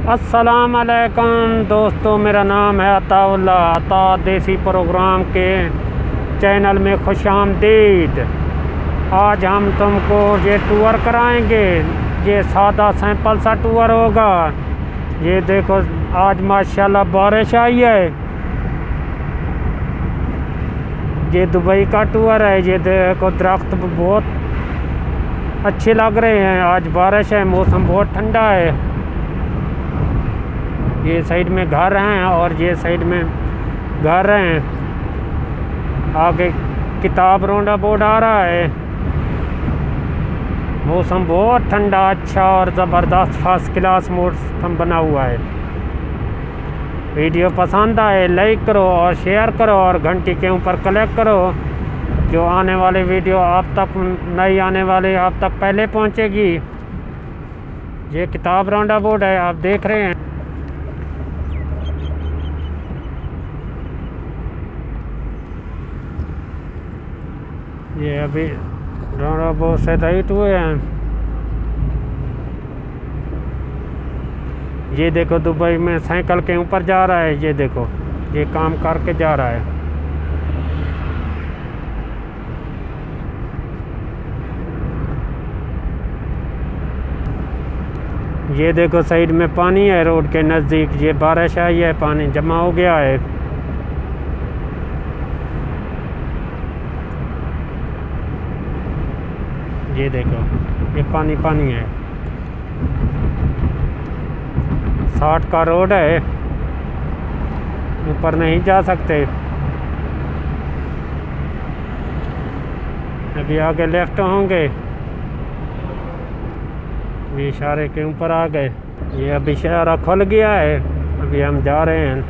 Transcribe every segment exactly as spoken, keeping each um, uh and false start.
अस्सलाम अलैकुम दोस्तों, मेरा नाम है अताउल्लाह। अता देसी प्रोग्राम के चैनल में खुशामदीद। आज हम तुमको ये टूर कराएंगे। ये सादा सैंपल सा टूर होगा। ये देखो, आज माशाल्लाह बारिश आई है। ये दुबई का टूर है। ये देखो, दरख्त बहुत अच्छे लग रहे हैं। आज बारिश है, मौसम बहुत ठंडा है। ये साइड में घर हैं और ये साइड में घर हैं। आगे किताब रोंडा बोर्ड आ रहा है। मौसम बहुत ठंडा, अच्छा और ज़बरदस्त फर्स्ट क्लास मौसम बना हुआ है। वीडियो पसंद आए लाइक करो और शेयर करो और घंटी के ऊपर क्लिक करो। जो आने वाले वीडियो आप तक, नई आने वाले आप तक पहले पहुंचेगी। ये किताब रोंडा बोर्ड है, आप देख रहे हैं। ये अभी रोंडा बोर्ड से राइट हुए हैं। ये देखो, दुबई में साइकिल के ऊपर जा रहा है। ये देखो, ये काम करके जा रहा है। ये देखो, साइड में पानी है रोड के नज़दीक। ये बारिश आई है, पानी जमा हो गया है। ये देखो, ये पानी पानी है। साठ का रोड है, ऊपर नहीं जा सकते। अभी आगे लेफ्ट होंगे। ये इशारे के ऊपर आ गए। ये अभी इशारा खुल गया है, अभी हम जा रहे हैं।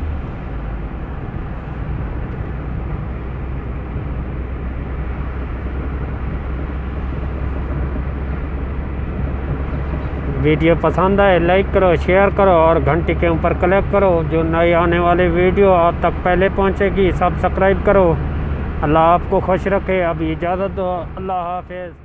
वीडियो पसंद आए लाइक करो, शेयर करो और घंटी के ऊपर क्लिक करो। जो नए आने वाले वीडियो आप तक पहले पहुंचेगी। सब्सक्राइब करो। अल्लाह आपको खुश रखे। अभी इजाज़त दो। अल्लाह हाफ़िज़।